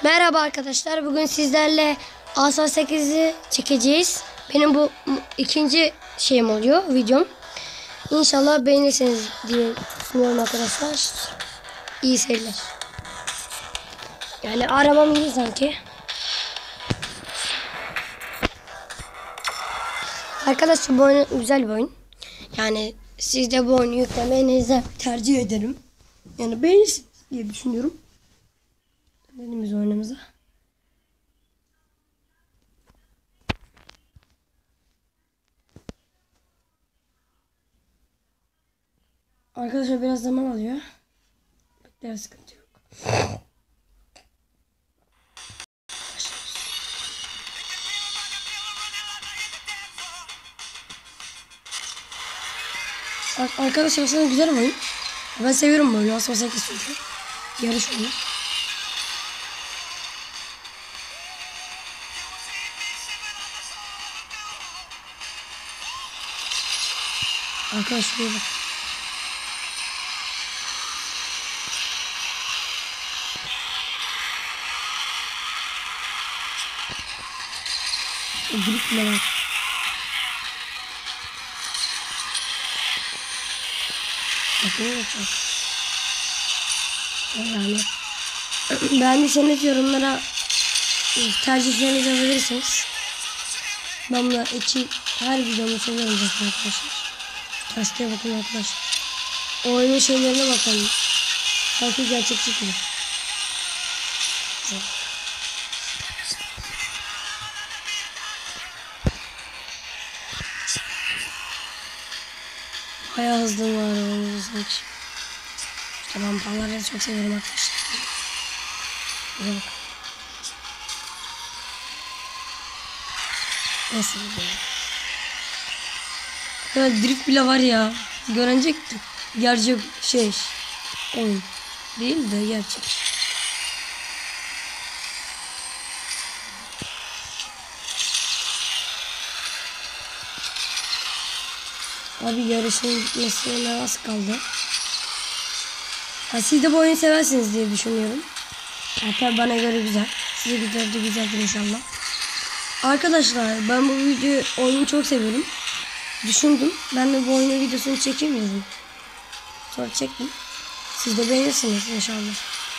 Merhaba arkadaşlar. Bugün sizlerle Asa 8'i çekeceğiz. Benim bu ikinci şeyim oluyor, videom. İnşallah beğenirsiniz diye düşünüyorum arkadaşlar. İyi seyirler. Yani arabam iyi sanki. Arkadaşlar bu oyun güzel bir oyun. Yani siz de bu oyunu yüklemenizi tercih ederim. Yani beğenirsiniz diye düşünüyorum. Dönümüz oyunumuza. Arkadaşlar biraz zaman alıyor. Biraz sıkıntı yok. Arkadaşlar aslında güzel bir oyun. Ben seviyorum bu oyunu. Aslında 8 çünkü. Yarış oyunu. Arkadaşlar bak. Grup bile var. Bakın yapacağım. Yani beğendiyseniz yorumlara tercihlerinizi yazabilirsiniz. Ben bunlar için her videomu seviyorum zaten arkadaşlar. Kasteye bakın arkadaşlar. Oyunun şeylerine bakalım. Sanki gerçekçi gibi. Bayağı hızlı var arabamızın sanki. İşte ben paraları çok seviyorum arkadaşlar. Güzel bak. Nasıl gidiyor? Ya drift bile var ya. Görecektik. Gerçek şey. Oyun. Değil de gerçek. Abi yarışın gitmesine az kaldı. Ha, siz de bu oyunu seversiniz diye düşünüyorum. Hatta bana göre güzel. Size güzel de güzeldir inşallah. Arkadaşlar ben bu oyunu çok seviyorum. Düşündüm. Ben de bu oyunun videosunu çekeyim dedim. Sonra çektim. Siz de beğenirsiniz inşallah.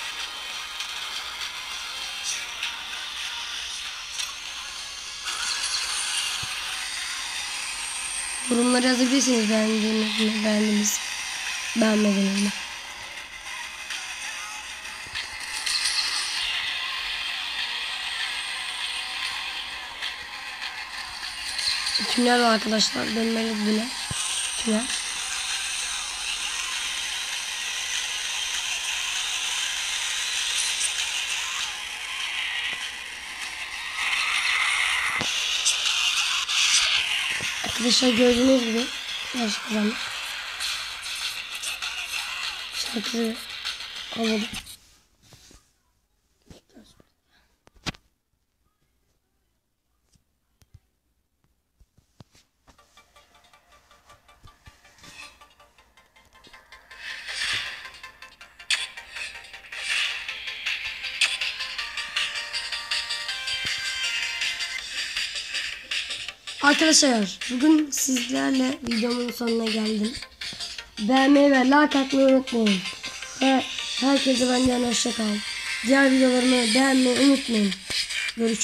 Yorumlara yazabilirsiniz beğendiğiniz mi, beğendiniz, beğenmediniz mi? Tünel var arkadaşlar. Dönmeli tünel. Tünel. Arkadaşlar gördüğünüz gibi yarış kazandık. Şarkıyı alalım. Arkadaşlar bugün sizlerle videomun sonuna geldim. Beğenmeyi ve like atmayı unutmayın. Ve herkese benden hoşça kalın. Diğer videolarımı beğenmeyi unutmayın. Görüşürüz.